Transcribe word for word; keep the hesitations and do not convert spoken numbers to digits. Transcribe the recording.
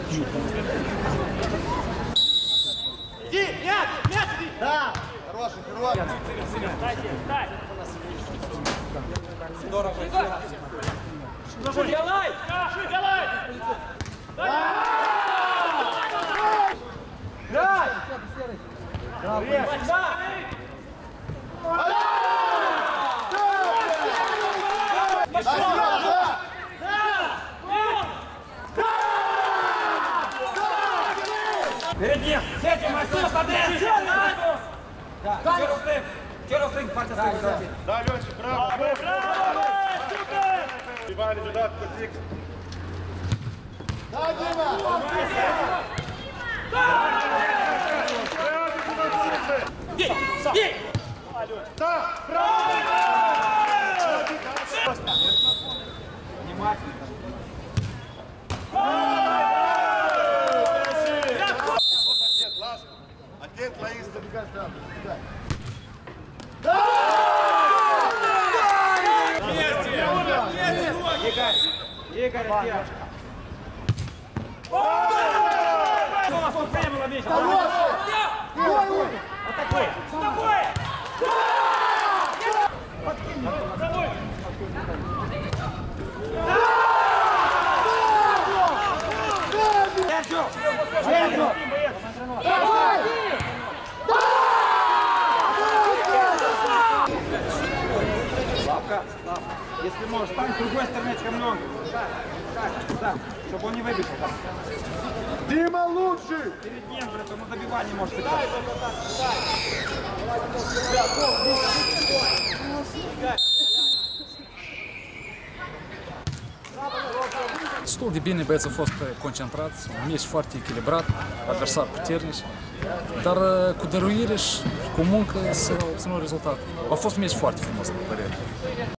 Иди, мяч, мяч, иди! Да! Хороший, хороший! Стай, стай! Здорово! Что делай? Что делай? Дай! Перед ним! Сеть, Максим, смотри! Через рынок! Через рынок, партия стоит! Да, Лёнчик, браво! Браво! Супер! Иван, Дюдат, Кутик. Да, Дима! Ей! Ей! Да! Внимательно! Агент Лаиса. Игорь! Игорь, девушка! Славка, Славка, если можешь, стань с другой стороны камнем. Да, да, да, чтобы он не выбежал. Дима лучший! Перед ним, блядь, он на добивании может играть. Destul de bine, băieții au fost concentrați, un meci foarte echilibrat, adversar puternic, dar cu dăruire și cu muncă s-a obținut rezultat. A fost un meci foarte frumos, după părere.